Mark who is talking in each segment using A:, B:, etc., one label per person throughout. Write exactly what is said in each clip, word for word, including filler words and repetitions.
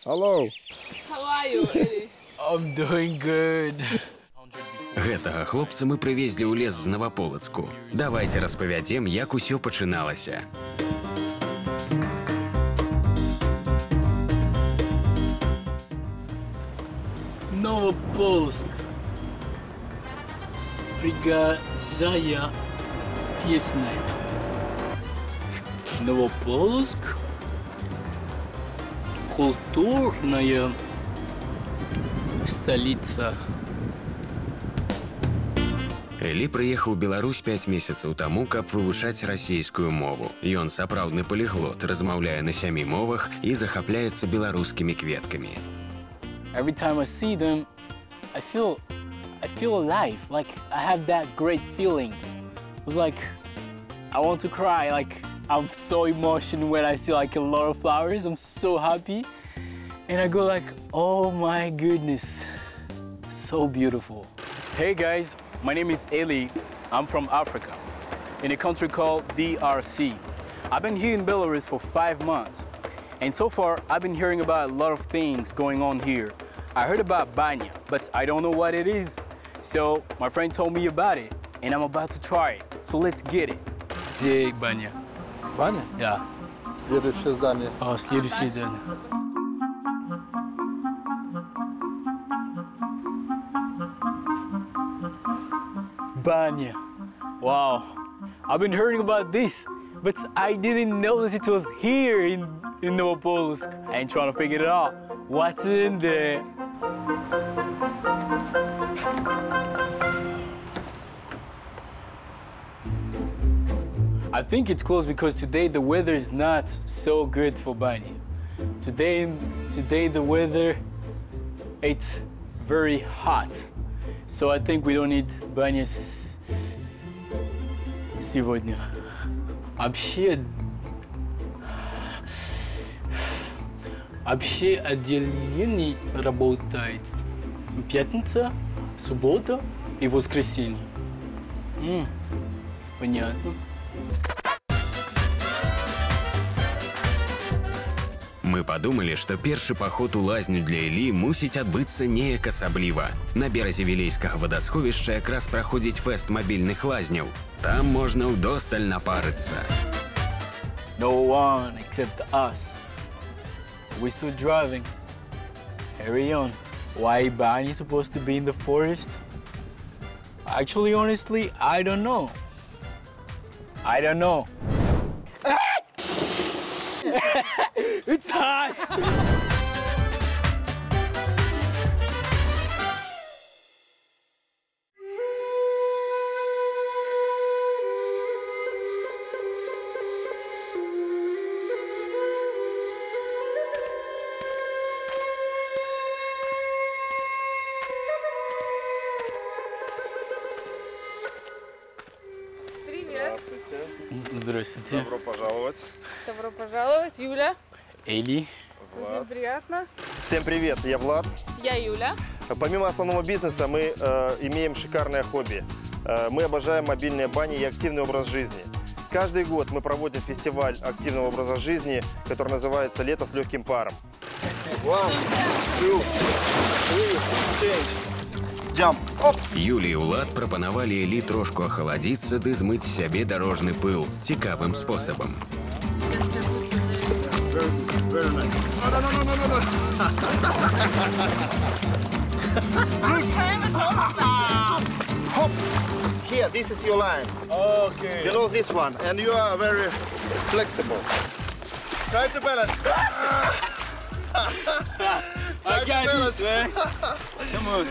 A: Hello.
B: How are you, Eli?
C: I'm doing good.
D: Гэтага хлопца мы прывезлі ў лес з Новополацку. Давайте распавядзем, як усё пачыналася.
C: Новополоцк. Пригожая песня. Новополоцк. Культурная столица.
D: Элі прыехаў у Беларусь пяць месяцаў таму, каб вывучаць расійскую мову. Ён сапраўдны паліглот, размаўляе на сямі мовах і захапляецца беларускімі кветкамі.
C: Every time I see them, I feel, I feel alive. Like I have that great feeling. It's like I want to cry. Like I'm so emotional when I see like a lot of flowers. I'm so happy, and I go like, oh my goodness, so beautiful. Hey guys. My name is Eli. I'm from Africa, in a country called D R C. I've been here in Belarus for five months, and so far I've been hearing about a lot of things going on here. I heard about banya, but I don't know what it is. So my friend told me about it, and I'm about to try it. So let's get it. Где баня?
A: Баня?
C: Да.
A: Следующее здание.
C: А, следующее здание. Banya. Wow. I've been hearing about this, but I didn't know that it was here in, in Novopolsk. I ain't trying to figure it out. What's in there? I think it's closed because today the weather is not so good for Banya. Today, today the weather, it's very hot. So I think we don't need баня сегодня. Вообще, вообще отделение работает пятница, суббота и воскресенье. М, понятно.
D: Мы падумалі, што першы паход у лазню для Элі мусіць адбыцца неяк асабліва. На беразе Вілейскага вадасховішча якраз праходзіць фэст мабільных лазняў. Там можна ўдосталь напарыцца.
C: No one except us. We're still driving. Carry on. Why Banya is supposed to be in the forest? Actually, honestly, I don't know. I don't know. It's hot!
B: Привет.
C: Здравствуйте.
A: Добро пожаловать.
B: Добро пожаловать, Юля.
C: Элли.
B: Очень приятно.
E: Всем привет, я Влад.
B: Я Юля.
E: Помимо основного бизнеса мы э, имеем шикарное хобби. Э, мы обожаем мобильные бани и активный образ жизни. Каждый год мы проводим фестиваль активного образа жизни, который называется «Лето с легким паром». One, two, three, change. Jump. Оп.
D: Юлі і Улад прапанавалі Элі трошку ахаладзіцца ды змыць з сябе дарожны пыл цікавым спосабам.
E: Very nice. No, no, no, no, no, no. Hop. Here, this is your line.
C: Okay.
E: Below this one, and you are very flexible. Try to balance.
C: I got this, man. Come on.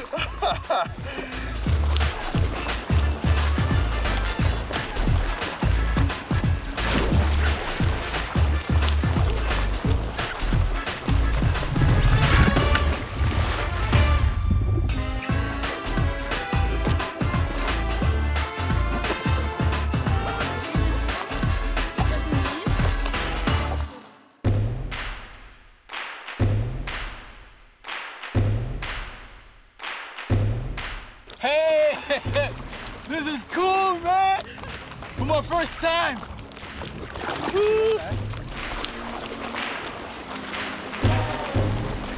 C: Hey, this is cool, man. For my first time. Woo.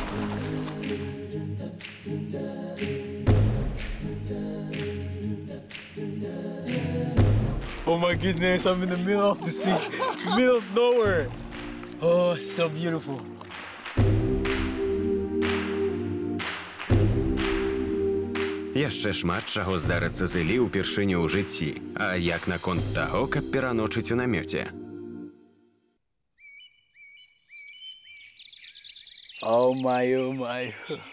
C: Oh my goodness, I'm in the middle of the sea, middle of nowhere. Oh, it's so beautiful.
D: Яшчэ шмат чаго здарыцца з Ілі ўпершыню ў жыцці. А як наконт таго, каб пераночыць у намёце?
C: Oh my, oh my.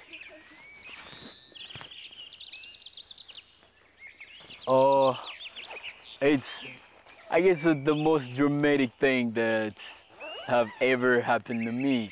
C: Oh, it's, I guess, it's the most dramatic thing that have ever happened to me.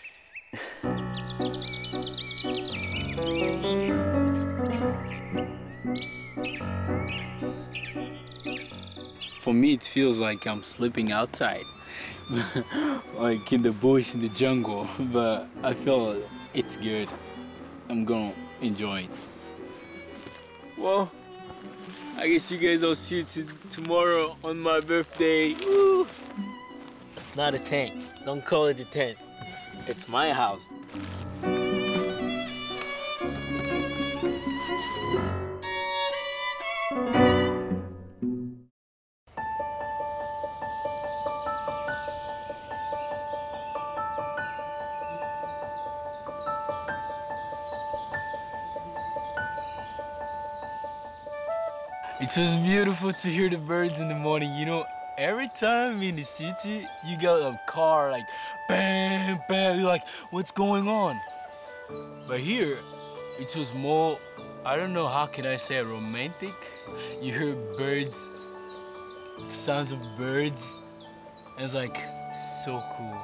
C: For me, it feels like I'm sleeping outside, like in the bush, in the jungle, but I feel it's good. I'm gonna enjoy it. Well, I guess you guys will see you tomorrow on my birthday. Woo! It's not a tent. Don't call it a tent. It's my house. It was beautiful to hear the birds in the morning. You know, every time in the city, you got a car like bam, bam. You're like, what's going on? But here, it was more, I don't know, how can I say, romantic? You hear birds, the sounds of birds. And it's like so cool.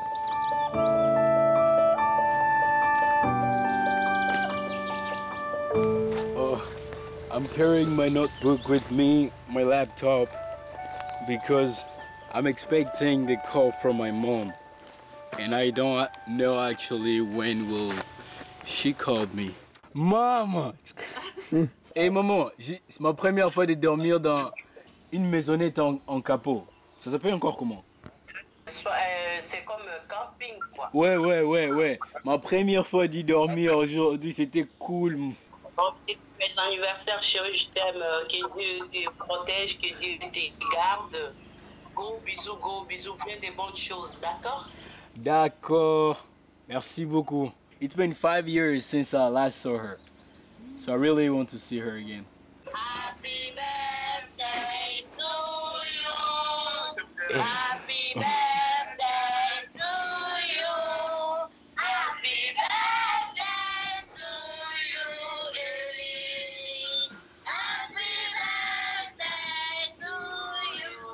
C: I'm carrying my notebook with me, my laptop, because I'm expecting the call from my mom. And I don't know actually when will she called me. Maman! Hey maman, c'est ma première fois de dormir dans une maisonnette en, en capot. Ça s'appelle encore comment?
F: C'est comme un camping quoi.
C: Ouais, ouais, ouais, ouais. Ma première fois d'y dormir aujourd'hui, c'était cool.
F: Mes anniversaires, chérie, je t'aime, que Dieu te protège, que Dieu te garde. Gros bisous, gros bisous, plein de bonnes choses, d'accord?
C: D'accord. Merci beaucoup. It's been five years since I last saw her, so I really want to see her again.
F: Happy birthday to you. Happy birthday to you. Happy birthday to you, Ellie. Happy birthday to you.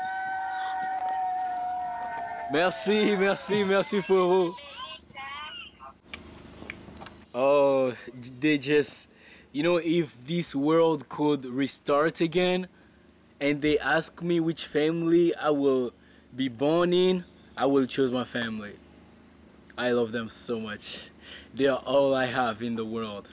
C: Merci, merci, merci Foro. Oh, they just, you know, if this world could restart again and they ask me which family I will be born in, I will choose my family. I love them so much. They are all I have in the world.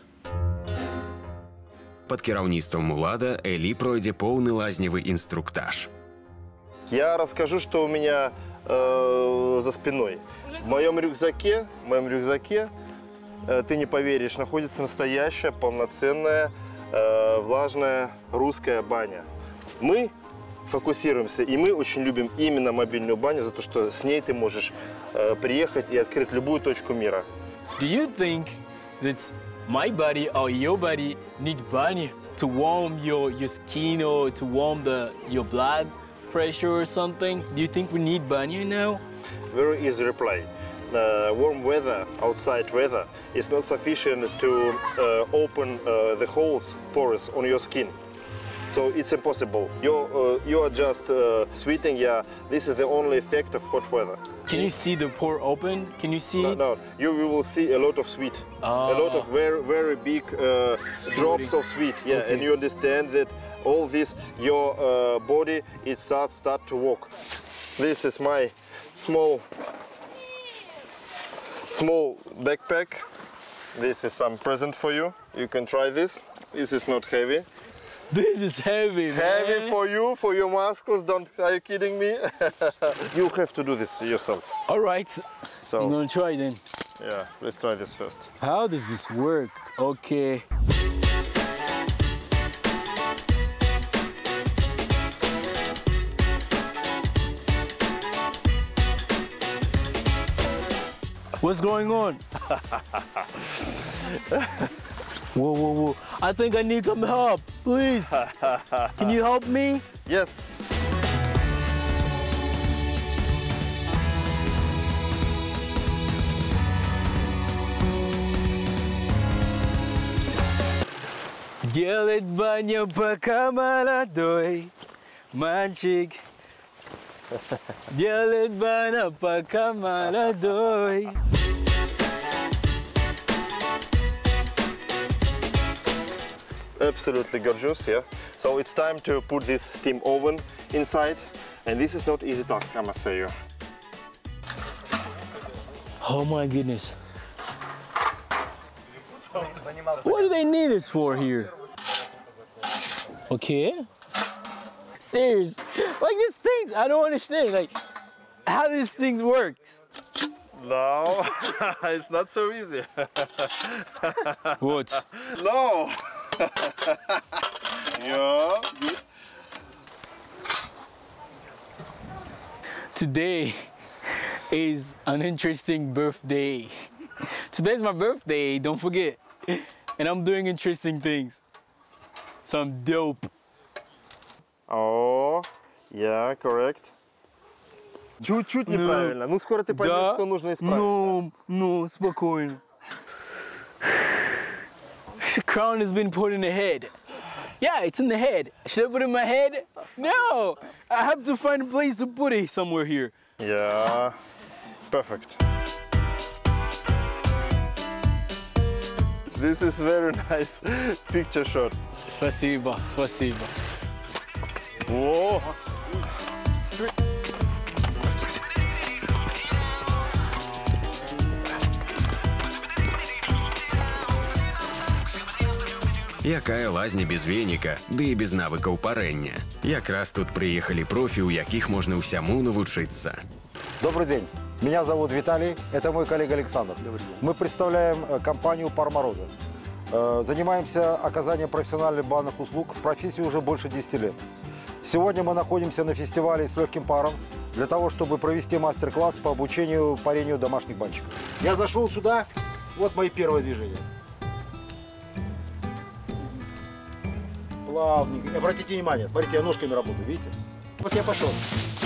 D: Пад кіраўніцтвам Улада Элі пройдзе поўны лазневы інструктаж.
E: Я расскажу, что у меня э, за спиной. В моем рюкзаке, в моем рюкзаке, э, ты не поверишь, находится настоящая, полноценная, э, влажная русская баня. Мы фокусируемся, и мы очень любим именно мобильную баню, за то, что с ней ты можешь э, приехать и открыть любую точку мира.
C: Do you think that my body or your body need banyo to warm your, your skin or to warm the, your blood pressure or something? Do you think we need banyo now?
E: Very easy reply. Uh, warm weather, outside weather, is not sufficient to uh, open uh, the holes, pores on your skin. So it's impossible. You're, uh, you are just uh, sweating, yeah. This is the only effect of hot weather.
C: Can you see the pore open? Can you see
E: No,
C: it?
E: no, you will see a lot of sweat. A lot of very, very big uh, drops of sweat, yeah.
C: Okay.
E: And you understand that all this, your uh, body, it starts start to walk. This is my small, small backpack. This is some present for you. You can try this. This is not heavy.
C: This is heavy, man.
E: Heavy for you, for your muscles. Don't, are you kidding me? You have to do this yourself.
C: All right,
E: So,
C: I'm gonna try then.
E: yeah, let's try this first.
C: How does this work? Okay. What's going on? Whoa, whoa, whoa. I think I need some help. Please. Can you help me?
E: Yes.
C: Делать баню, пока молодой мальчик. Делать баню, пока молодой.
E: Absolutely gorgeous, yeah. So it's time to put this steam oven inside, and this is not easy task, I must say you.
C: Oh my goodness. What do they need this for here? Okay. Serious. Like this thing, I don't understand. Like how this thing works.
E: No, it's not so easy.
C: What?
E: No. Yeah.
C: Today is an interesting birthday. Today's my birthday, don't forget. And I'm doing interesting things. So I'm dope.
E: Oh, yeah, correct. Чуть-чуть неправильно. Ну, скоро ты поймешь,
C: Да?
E: что нужно исправить.
C: No, no, спокойно. The crown has been put in the head. Yeah, it's in the head. Should I put it in my head? No! I have to find a place to put it somewhere here.
E: Yeah, perfect. This is very nice picture shot.
C: Спасибо, спасибо.
E: Whoa.
D: Якая лазня без веніка, ды і без навыкаў парэння. Якраз тут прыехалі профі, у якіх можна ўсяму навучыцца.
G: Добрый день. Меня зовут Виталий, это мой коллега Александр. Мы представляем э, компанию «Пар Мороза». Э, занимаемся оказанием профессиональных банных услуг в профессии уже больше десяти лет. Сегодня мы находимся на фестивале с легким паром для того, чтобы провести мастер-класс по обучению парению домашних банщиков. Я зашел сюда, вот мои первые движения. Плавненько. Обратите внимание, смотрите, я ножками работаю, видите? Вот я пошел.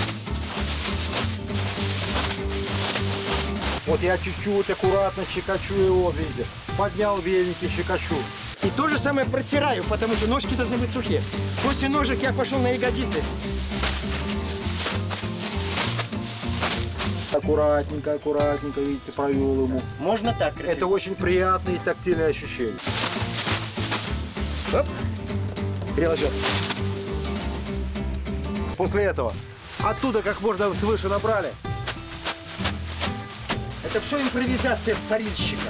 G: Вот я чуть-чуть аккуратно щекочу его, видите. Поднял веники, щекочу.
H: И то же самое протираю, потому что ножки должны быть сухие. После ножек я пошел на ягодицы.
G: Аккуратненько, аккуратненько, видите, провел ему.
H: Можно так красиво.
G: Это очень приятные тактильные ощущения.
H: Оп. Переложил.
G: После этого оттуда как можно свыше набрали.
H: Это все импровизация парильщика.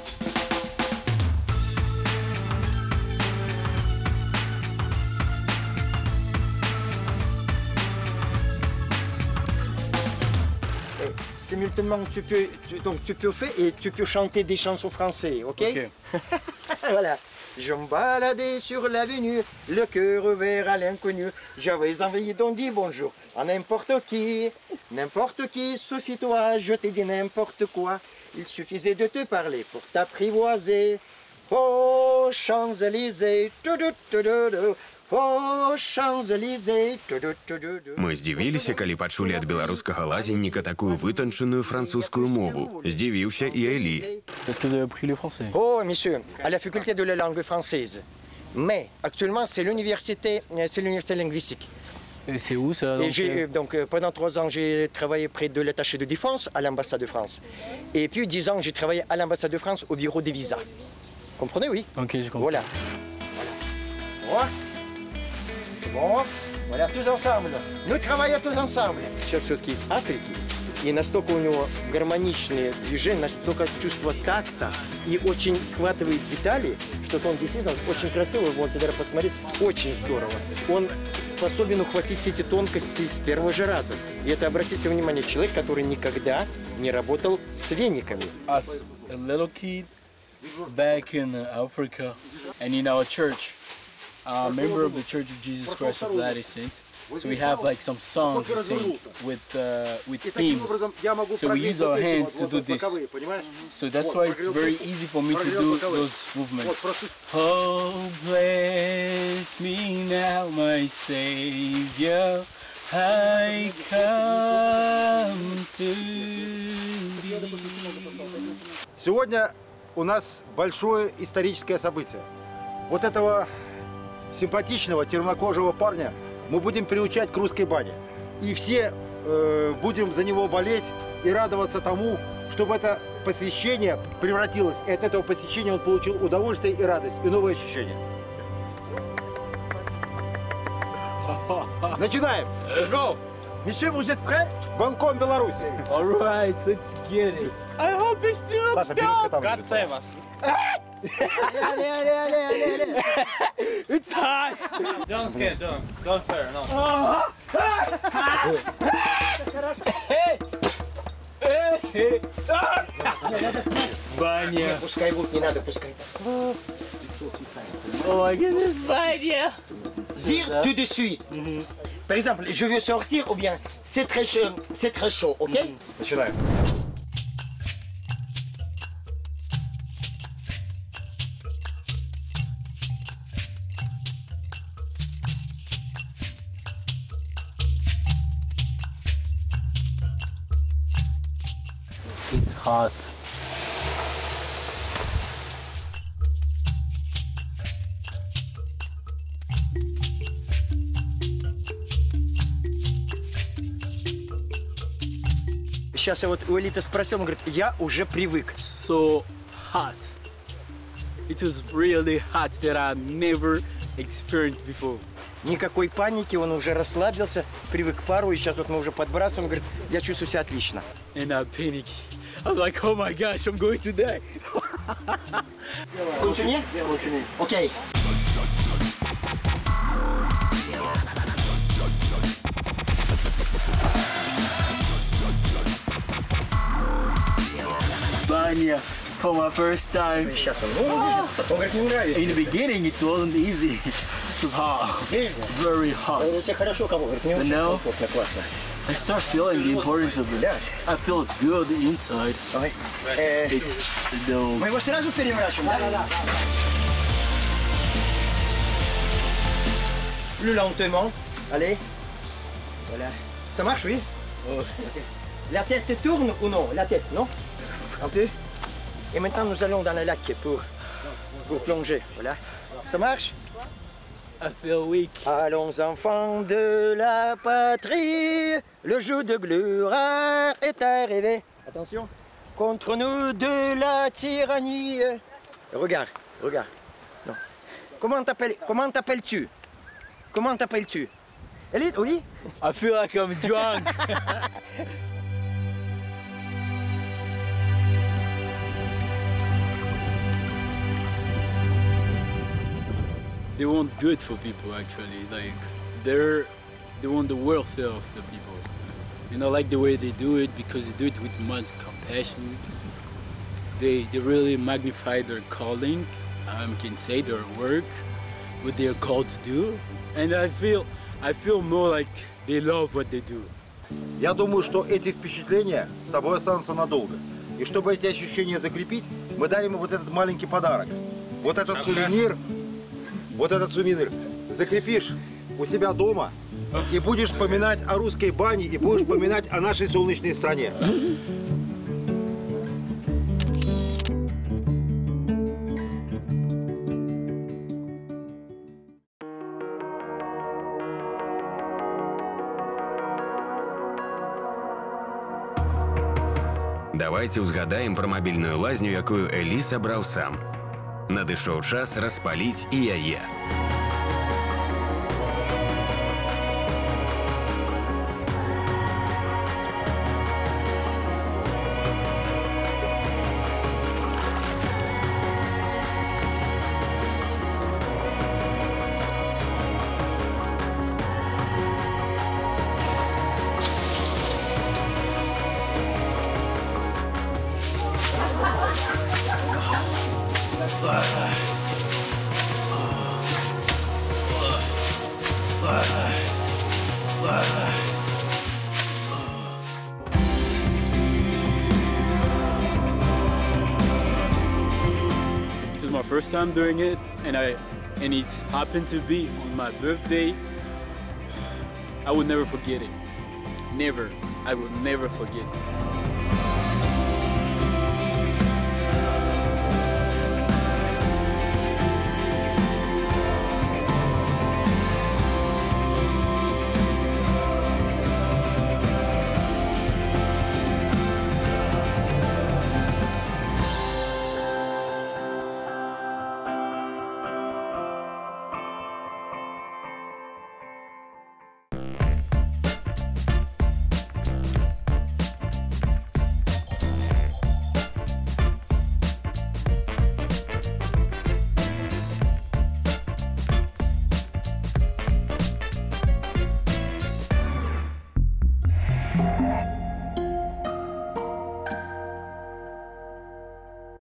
H: Simultanément, tu peux, tu, donc tu peux faire et tu peux chanter des chansons françaises, ok?
C: Okay.
H: Voilà. Je me baladais sur l'avenue, le cœur ouvert à l'inconnu. J'avais envie d'en dire bonjour à n'importe qui. N'importe qui, suffit-toi, je t'ai dit n'importe quoi. Il suffisait de te parler pour t'apprivoiser. Oh, Champs-Élysées, tu-du-tu-du-du. Oh, Champs-Élysées, tu-du-tu-du-du.
D: Мы здзівіліся, калі пачулі ад беларускага лазенніка такую вытанчаную французскую мову. Здзівіўся і Элі.
C: Est-ce que vous avez appris le français?
H: Oh, monsieur, à la faculté de la langue française. Mais actuellement, c'est l'université, c'est l'université linguistique.
C: Et c'est où ça?
H: Et
C: donc,
H: j'ai,
C: euh,
H: euh, donc euh, pendant trois ans, j'ai travaillé près de l'attaché de défense à l'ambassade de France. Et puis dix ans, j'ai travaillé à l'ambassade de France au bureau des visas. Comprenez, oui?
C: Ok, j'ai compris.
H: Voilà. Voilà. C'est bon. Voilà, tous ensemble. Nous travaillons tous ensemble. Человек все-таки из Африки. И настолько у него гармоничные движения, настолько чувство такта и очень схватывает детали, что он действительно очень красивый. Вот, даже посмотреть, очень здорово. Он способен ухватить все эти тонкости с первого же раза. И это, обратите внимание, человек, который никогда не работал с вениками.
C: As a little kid back in Africa and in our church, a member of the Church of Jesus Christ of Latter-day Saints, So we have like some songs to sing with uh, with themes. So we use our hands to do this. So that's why it's very easy for me to do those movements. Oh, bless me now, my Savior. I come to thee.
G: Сегодня у нас большое историческое событие. Вот этого симпатичного темнокожего парня мы будем приучать к русской бане. И все э, будем за него болеть и радоваться тому, чтобы это посвящение превратилось, и от этого посвящения он получил удовольствие и радость, и новые ощущения. Начинаем!
H: Go! Monsieur, vous êtes prêts?
G: Балкон Беларуси!
C: All right, let's get it. I hope it's still
G: Саша, берушка там.
H: God save us.
G: Allez, allez, allez, allez, allez.
C: It's hot.
H: Don't scare, don't. Don't fear, no.
C: Баня.
H: Пускай будет, не надо, пускай.
C: Oh my goodness, Баня.
H: Dire tout de suite. Par exemple, je veux sortir ou bien c'est très chaud, c'est très chaud, ok?
G: Начинаем.
C: It's hot.
H: Сейчас я вот у Элиты спросил, он говорит, я уже привык.
C: So hot. It was really hot that I never experienced before.
H: Никакой паники, он уже расслабился, привык к пару, и сейчас вот мы уже подбрасываем, он говорит, я чувствую себя отлично.
C: And I panicked. I was like, oh my gosh, I'm going to die.
H: Continue? Окей.
C: Баня for my first time.
H: Сейчас он, ну, он говорит, не нравится.
C: In the beginning, it wasn't easy. It was hot. Very hot.
H: У тебя хорошо кого? Говорит, мне
C: But
H: очень
C: now,
H: комфортно, классно.
C: I start feeling the importance of it.
H: Да.
C: I feel good inside.
H: Ой. Э,
C: It's the
H: Мы его сразу переворачиваем, да? Plus lentement. Allez. Voilà. Ça marche, oui? Ok. La tête tourne ou non? La tête, non? Un peu. Et maintenant, nous allons dans le lac pour, pour plonger. Voilà. Ça marche?
C: I feel weak.
H: Allons, enfants de la patrie, le jour de gloire est arrivé. Attention. Contre nous de la tyrannie. Regarde, regarde. Non. Comment t'appelles, comment t'appelles-tu? Comment t'appelles-tu? Elite, oui?
C: I feel like I'm drunk. They want good for people actually, like they're they want the welfare of the people. You know, like the way they do it because they do it with much compassion. They they really magnify their calling, um, can say their work, what they're called to do, and I feel I feel more like they love what they do.
G: Я думаю, что эти впечатления с тобой останутся надолго. И чтобы эти ощущения закрепить, мы дарим им вот этот маленький подарок. Вот этот сувенир, вот этот сувенир закрепишь у себя дома и будешь вспоминать о русской бане, и будешь вспоминать о нашей солнечной стране.
D: Давайте узгадаем про мобільную лазню, якую Елі сабраў сам. Надышоў час распаліць і яе.
C: first time doing it, and I and it happened to be on my birthday. I would never forget it. Never. I will never forget it.